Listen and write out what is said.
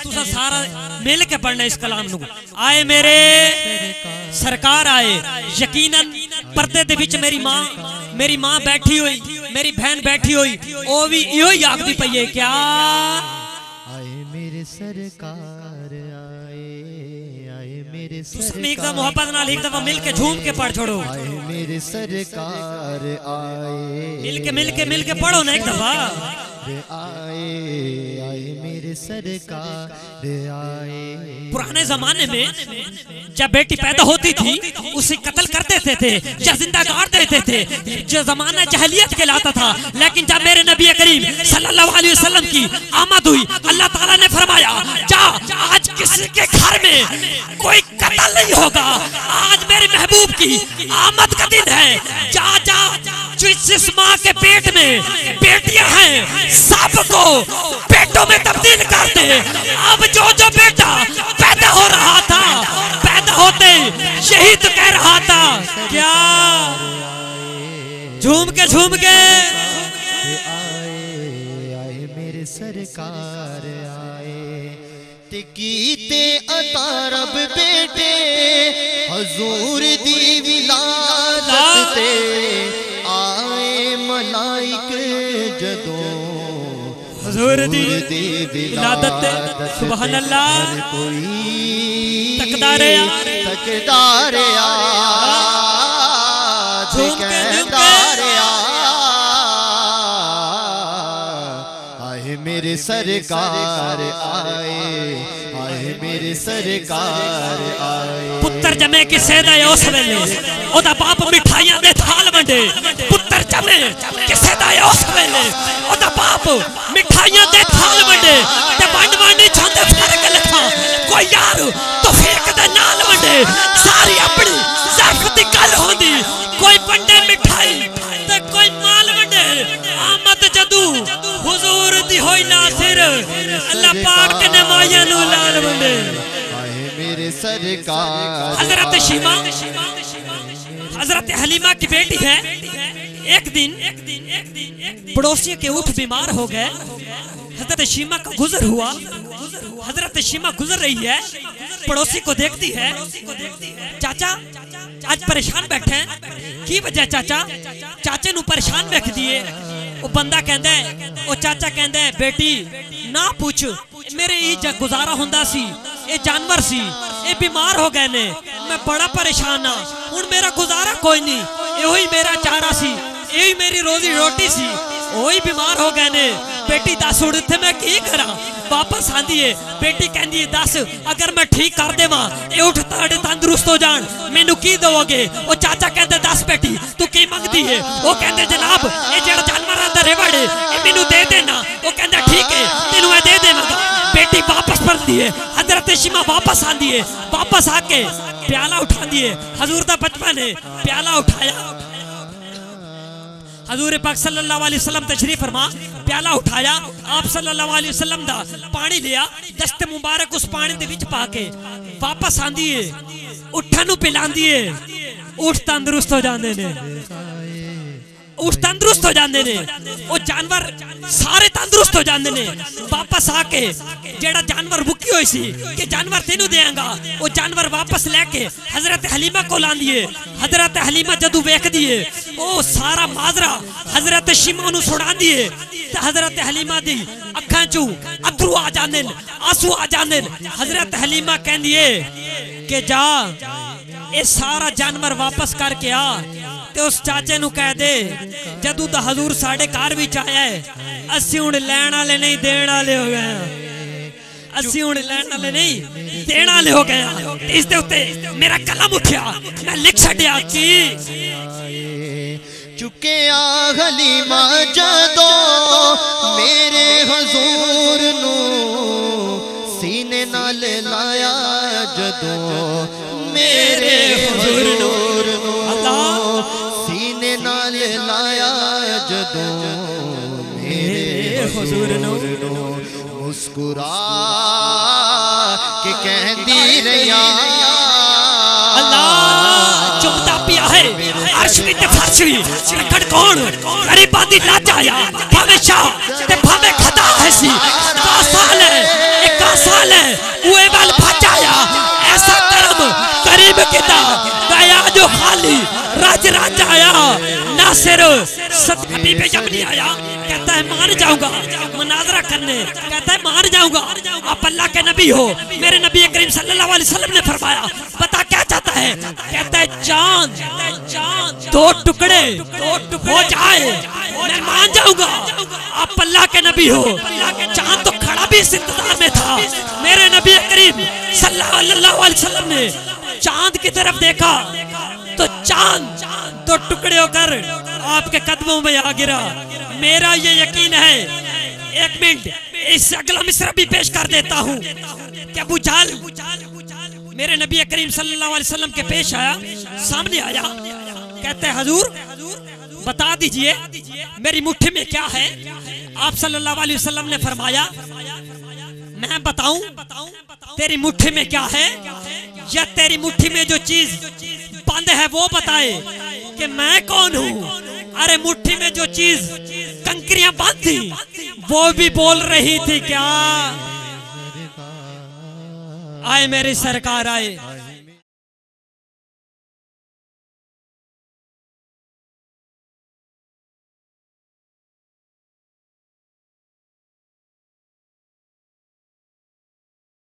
तुसा सारा मिल के पढ़ना इस कलाम नू। आए मेरे सरकार आए, यकीनन पर्दे दे विच मेरी मां बैठी हुई, मेरी बहन बैठी हुई, ओ भी इहो ही आखदी पई है क्या आए मेरे सरकार आए मेरे सरकार। एक दफा मोहब्बत नाल एक दफा मिल के झूम के पढ़ छोड़ो। आए मेरे सरकार आए मिल के पढ़ो ना एक दफा। आए मेरे सरकार आए। पुराने जमाने में जब बेटी पैदा होती थी उसे कत्ल कर देते थे या जिंदा गाड़ देते थे, जो जमाना जहलियत कहलाता था। लेकिन जब मेरे नबी करीम सल्लल्लाहु अलैहि वसल्लम की आमद हुई, अल्लाह ताला ने फरमाया जा आज किसी के घर में कोई कत्ल नहीं होगा, आज मेरे महबूब की आमद का दिन है। जा जा जिस माँ के पेट में बेटियां हैं सबको बेटों में तब्दील कर दे। अब जो बेटा पैदा हो रहा था, पैदा होते यही तो कह रहा था क्या झूम के आए मेरे सरकार आए। कीते अतारब बेटे हजूर दी विलादत ते आए मलाइक जदों हजूर दी विलादत ते सुभान अल्लाह। तकदारे आए मेरे सरकार आए मेरे सरकार आए। पुत्र जमे कि सेदा उस वेले ओदा बाप मिठाइयां दे थाल वंडे। पुत्र जमे कि सेदा उस वेले ओदा बाप मिठाइयां दे थाल वंडे ते वंड छंदे फर्क लिखा। कोई यार तौफीक दे नाल वंडे, सारी अपनी ज़र्फ दी गल होंदी। कोई वंडे मिठाई ते कोई माल वंडे। आमद जदू हुजूर दी होई नासिर, अल्लाह पाक दे नमाइयां नू लाल वंडे। आए मेरे सरकार। हजरत शीमा हजरत हलीमा की बेटी है। एक दिन पड़ोसी के ऊँट बीमार हो गए। हजरत शीमा का गुजर हुआ। हजरत शीमा गुजर रही है, पड़ोसी को देखती है, चाचा आज परेशान बैठे हैं, की वजह चाचा? चाचे नू परेशान रख दिए। वो बंदा कहता है, वो चाचा कहता है बेटी ना पूछ, मेरे ही गुजारा हुंदा सी, ये जानवर सी, ये बीमार हो गए ने, मैं बड़ा परेशान हाँ, हुण मेरा गुजारा कोई नहीं, यो ही मेरा चारा सी, यही मेरी रोजी रोटी सी, वही बीमार हो गए ने। बेटी दस हुण इत्थे मैं की करा? वापस आंदी है बेटी कहंदी है दस अगर मैं ठीक कर देवां ये उठ ताड़े तंदुरुस्त हो जान मैनू की दोगे? वो चाचा कहते दस बेटी तू की मंगदी है? वो कहते जनाब ये जेड़ा जानवर आंदा रेवड़े ये मैनू दे देना। वो कहंदा ठीक है तेनू मैं दे देवांगा। बेटी वापस पलटदी है। हजरत शीमा वापस आंदी है। वापस आके प्याला उठांदी है। हजूर दा बचपन है, प्याला उठाया। हजूर पाक सल्लल्लाहु अलैहि वसल्लम तशरीफ फरमा, प्याला उठाया, आप सल्लल्लाहु अलैहि वसल्लम दा पानी लिया, दस्त मुबारक उस पानी दे विच पाके वापस आंदी है, उठन नू पिलांदी है, उठ तंदुरुस्त हो जांदे ने, उठ तंदुरुस्त हो जांदे ने, वो जानवर सारे तंदुरुस्त हो जांदे ने। वापस आके जेड़ा जानवर भुखी हुई सी कि जानवर तेनू देंगा, वो जानवर वापस लेके हजरत हलीमा को लांदी है। हजरत हलीमा जदू वेखदी है ओ सारा माजरा हजरत शीमा नू सुणांदी है ते हजरत हलीमा दी अखां चू अथरू आ जांदे ने, आंसू आ जांदे ने। हजरत हलीमा कहंदी है कि जा ये सारा जानवर वापस करके आ ते उस चाचे नू कह दे जदू दा हजूर साडे घर विच आया है असीं हुण लैण वाले नहीं देण वाले हो गए, असीं हुण लैण वाले नहीं देण वाले हो गए। इस दे उत्ते मेरा कलम उठिया, मैं लिख छड्डिया कि चुकिया हलीमा जदों मेरे हजूर नू सीने नाल लाया, जदों मेरे हजूर नू सीने नाल लाया, जदों मेरे हजूर नू मुस्कुरा के कहती रहिया अल्लाह चुमता पिया है अर्श विच फर्श वी रखड़ कौन गरीबां दी लाज आया भावे शाह ते भावे खता है सी। 10 साल है 1 साल है उए वाल भजाया ऐसा कर्म करीब किता गया जो खाली राज राज आया नासिर सतकबी पे जब नहीं आया कहता है मान जाऊंगा मुनाजरा करने कहता है मान जाऊंगा आप अल्लाह के नबी हो मेरे नबी करीम सल्लल्लाहु अलैहि वसल्लम ने फरमाया बता क्या चाहता है कहता है चांद दो टुकड़े हो जाए मैं मान जाऊंगा आप अल्लाह के नबी हो चांद तो खड़ा भी इस इंतजार में था मेरे नबी करीम सल्लल्लाहु अलैहि वसल्लम ने चांद की तरफ देखा तो चांद दो टुकड़े होकर आपके कदमों में आ गिरा मेरा ये यकीन है एक मिनट इस अगला मिसरा भी पेश कर देता हूँ कि अबू जहल मेरे नबी करीम सल्लल्लाहु अलैहि वसल्लम के पेश आया सामने आया कहते हैं हुजूर बता दीजिए मेरी मुट्ठी में क्या है आप सल्लल्लाहु अलैहि वसल्लम ने फरमाया मैं बताऊं तेरी मुट्ठी में क्या है या तेरी मुट्ठी में जो चीज बंद है वो बताए कि मैं कौन हूँ अरे मुट्ठी में जो चीज कंकरियां बंद थी वो भी बोल रही थी क्या आए मेरी सरकार आए